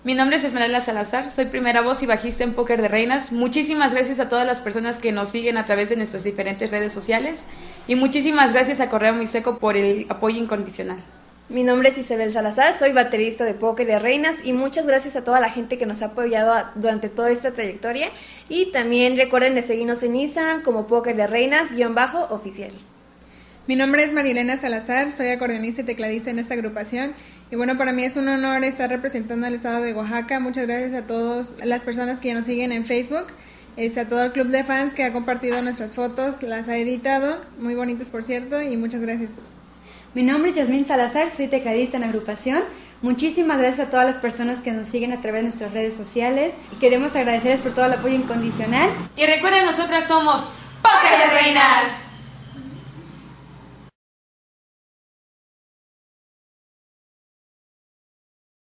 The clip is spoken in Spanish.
Mi nombre es Esmeralda Salazar, soy primera voz y bajista en Póker de Reinas. Muchísimas gracias a todas las personas que nos siguen a través de nuestras diferentes redes sociales y muchísimas gracias a Correo Mixteco por el apoyo incondicional. Mi nombre es Isabel Salazar, soy baterista de Póker de Reinas y muchas gracias a toda la gente que nos ha apoyado durante toda esta trayectoria. Y también recuerden de seguirnos en Instagram como Póker de Reinas_oficial. Mi nombre es Marilena Salazar, soy acordeonista y tecladista en esta agrupación. Y bueno, para mí es un honor estar representando al estado de Oaxaca. Muchas gracias a todas las personas que nos siguen en Facebook, a todo el club de fans que ha compartido nuestras fotos, las ha editado, muy bonitas por cierto, y muchas gracias. Mi nombre es Yasmín Salazar, soy tecladista en la agrupación. Muchísimas gracias a todas las personas que nos siguen a través de nuestras redes sociales y queremos agradecerles por todo el apoyo incondicional. Y recuerden, nosotras somos Póker de Reinas.